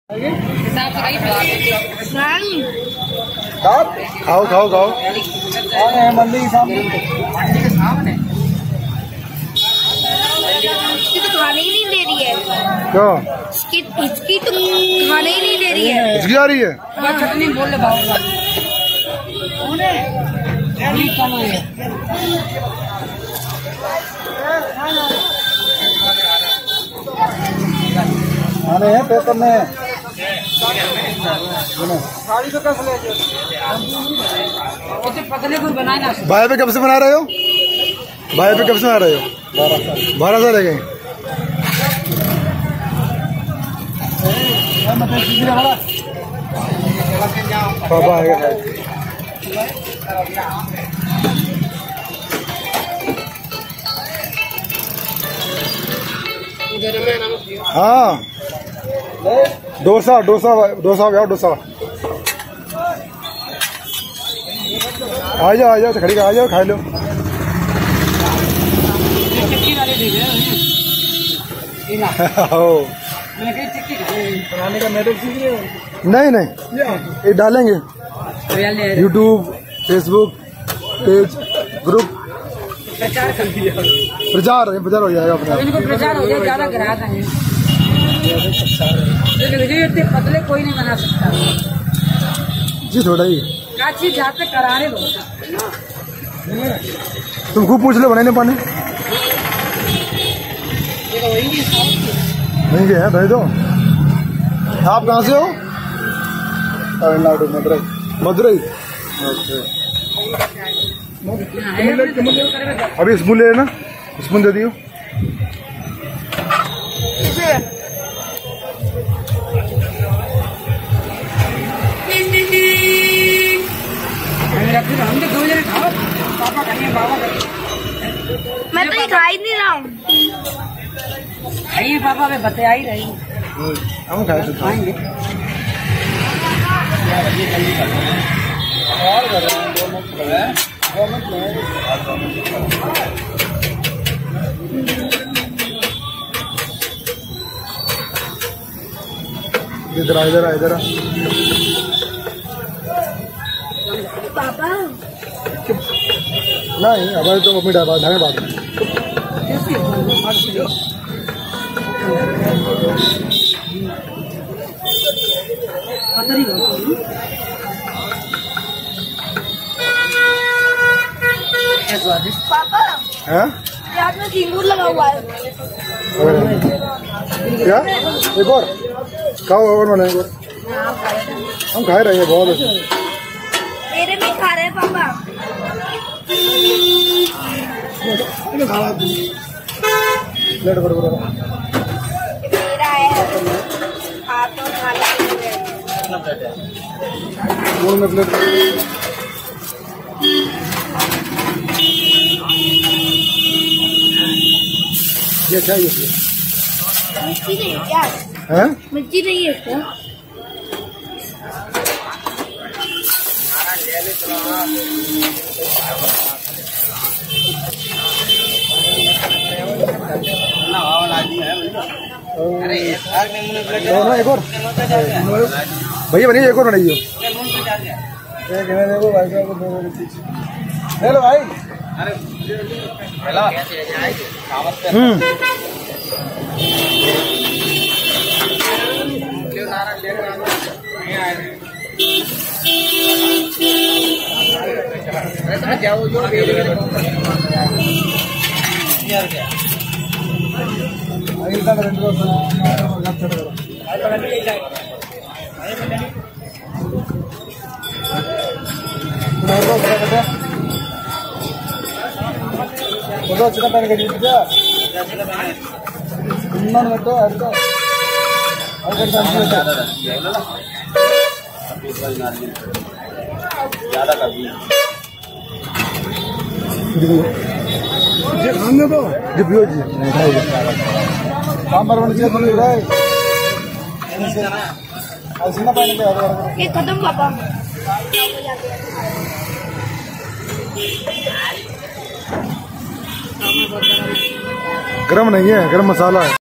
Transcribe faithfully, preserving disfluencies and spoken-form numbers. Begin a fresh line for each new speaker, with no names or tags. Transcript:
खाओ खाओ खाओ।
मंडी के सामने
इसकी तो खाने ही नहीं दे रही है।
क्यों?
इसकी इसकी तो खाने ही नहीं दे रही है।
इसकी आ रही है।
चटनी बोल ले बाबू खाने हैं पेपर में। साड़ी तो कैसे ले पतले कोई बनाए ना।
भाई पे कब से बना रहे हो? भाई पे कब से बना रहे हो? बारह साल गए। पापा आएगा। हाँ डोसा डोसा डोसा हो गया डोसा। आ जाओ आ जाओ तो खड़ी आ जाओ खा लो। नहीं नहीं ये डालेंगे यूट्यूब फेसबुक पेज ग्रुप प्रचार प्रचार प्रचार हो जाएगा अपना।
इनको प्रचार हो जाए ज्यादा ग्राहक आए। इतने पतले कोई नहीं बना सकता
जी थोड़ा ही
काची जाते करारे बहुत।
तुम खूब पूछ लो बनाने पाने नहीं गए हैं भाई। तो आप कहाँ से हो? तमिलनाडु मदुरई मदुरई। अभी स्पून ले लेना स्पून दे दियो।
मैं तो ये खा ही नहीं रहा हूँ।
खाइए पापा में बता ही रही
हम खाए तो
खाएंगे।
इधर आ इधर आ इधर आ।
पापा
नहीं हमारे तो मम्मी डाल ढाने बात
पापा
है।
प्याज में झींगुर लगा हुआ है।
क्या एक और खाओ और बनाए और हम खा रहे हैं बहुत अच्छे।
मेरे भी खा रहे हैं पापा।
प्लेट कर दो।
मेरा है खा तो खाना
मूल में प्लेट ये चाहिए
मिर्ची नहीं है क्या?
है
मिर्ची नहीं है क्या?
एक और भैया बनिए एक और बनाइए। हेलो भाई। हम्म चिकन पैन करिए खाने दो जी पियो जी नहीं खाएगा सांबर बन चाहिए तुम रहा है ऐसे ना पानी पे
ये खत्म पापा।
गरम नहीं है गरम मसाला है।